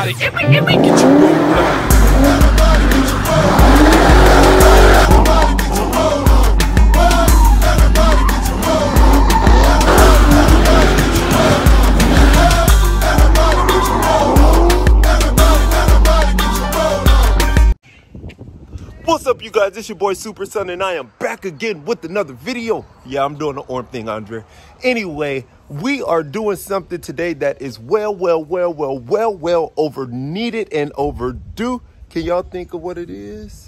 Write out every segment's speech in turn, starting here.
What's up, you guys? It's your boy SUPERSON, and I am back again with another video. Yeah, I'm doing the arm thing, Andre. Anyway, we are doing something today that is well over needed and overdue. Can y'all think of what it is?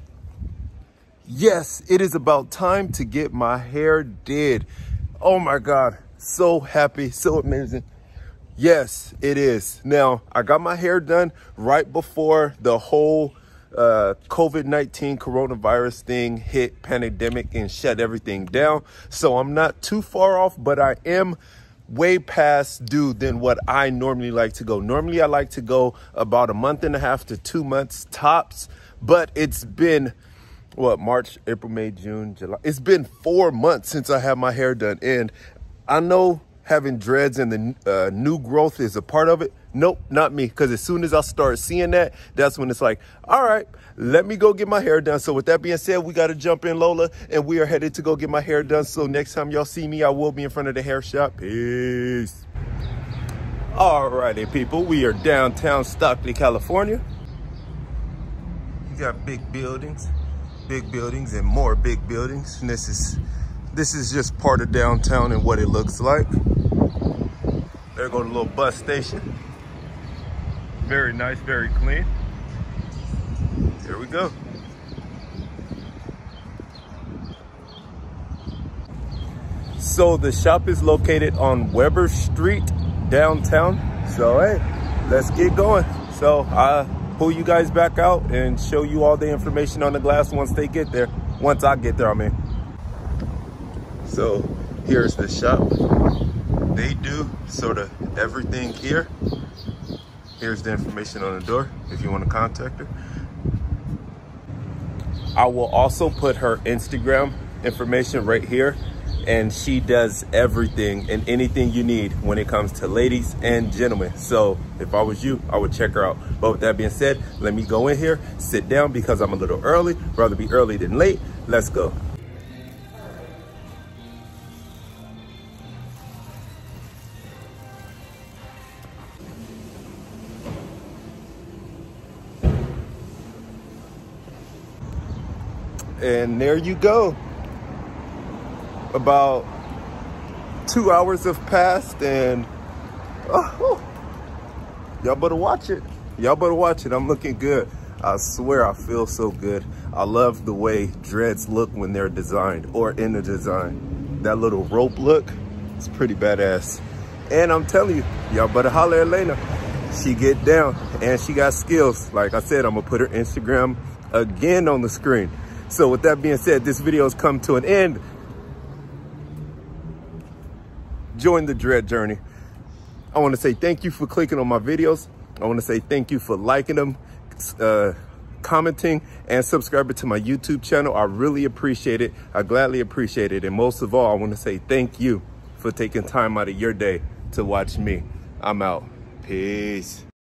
Yes, it is about time to get my hair did. Oh my God, so happy, so amazing. Yes, it is. Now, I got my hair done right before the whole COVID-19 coronavirus thing hit, pandemic, and shut everything down. So I'm not too far off, but I am way past due than what I normally like to go. Normally, I like to go about a month and a half to 2 months tops, but it's been, what, March, April, May, June, July. It's been 4 months since I had my hair done. And I know having dreads and the new growth is a part of it. Nope, not me. Because as soon as I start seeing that, that's when it's like, all right, let me go get my hair done. So with that being said, we got to jump in, Lola, and we are headed to go get my hair done. So next time y'all see me, I will be in front of the hair shop. Peace. All righty, people. We are downtown Stockley, California. You got big buildings and more big buildings. And this is just part of downtown and what it looks like. There go the little bus station. Very nice, very clean. Here we go. So the shop is located on Weber Street, downtown. So hey, let's get going. So I'll pull you guys back out and show you all the information on the glass once I get there, I mean. So here's the shop. They do sort of everything here. Here's the information on the door if you want to contact her. I will also put her Instagram information right here, and she does everything and anything you need when it comes to ladies and gentlemen. So if I was you, I would check her out. But with that being said, let me go in here, sit down because I'm a little early. Rather be early than late. Let's go. And there you go. About 2 hours have passed, and y'all better watch it. Y'all better watch it. I'm looking good. I swear I feel so good. I love the way dreads look when they're designed or in the design. That little rope look, it's pretty badass. And I'm telling you, y'all better holler at Elena. She get down and she got skills. Like I said, I'm gonna put her Instagram again on the screen. So with that being said, this video has come to an end. Join the dread journey. I want to say thank you for clicking on my videos. I want to say thank you for liking them, commenting, and subscribing to my YouTube channel. I really appreciate it. I gladly appreciate it. And most of all, I want to say thank you for taking time out of your day to watch me. I'm out. Peace.